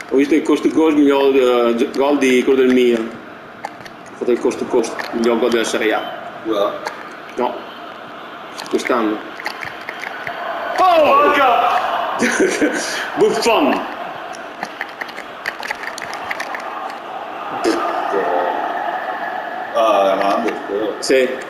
Ho visto il cost to cost, miglior gol di quello del Milan. Ho fatto il cost to cost, miglior gol della Serie A. No, quest'anno. Oh! Buffon! Ah, la mando. Sì.